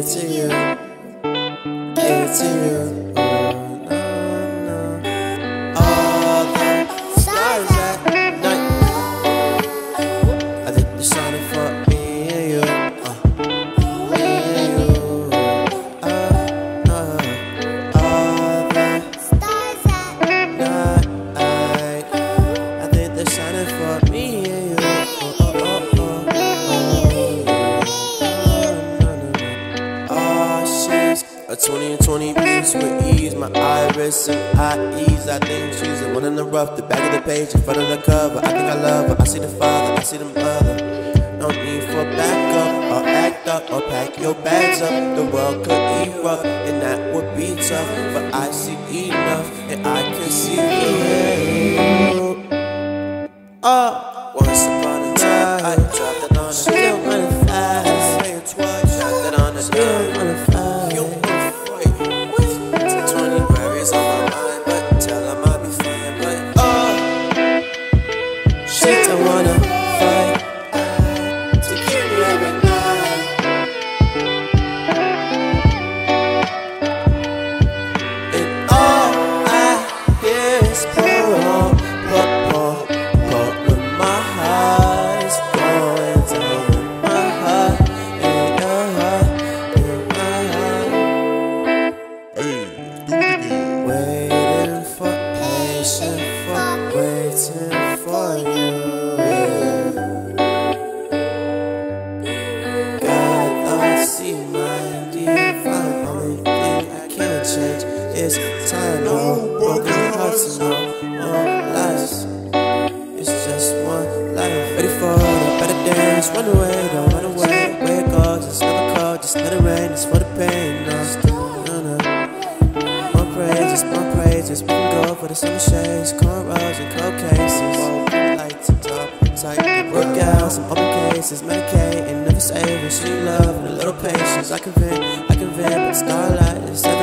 it to you, give it to you. All the stars at night, I think they're shining for me and you, me and you. All the stars at night, I think they're shining for me and you. 20 and 20 piece with ease, my iris and eyes. I think she's the one in the rough, the back of the page, in front of the cover. I think I love her, I see the father, I see the mother. No need for backup, or act up, or pack your bags up. The world could erupt, and that would be tough. But I see enough, and I can see you. Once upon a time, I dropped it on the still running fast. Say it twice, dropped it on the still running fast. Waiting for you. God, I see my divine. Only thing I can't change is time. No broken hearts, no lies. It's just one life. Ready for the better days. Run away, don't run away. Where it goes, it's never cold. Just let it rain. It's for the pain. No. More praises, more praises. We can go for the summer shades, cornrows and cold cases. Lights and top tight. Work out some open cases, medicate and never save it. Sweet love and a little patience. I can vent, but starlight is everything.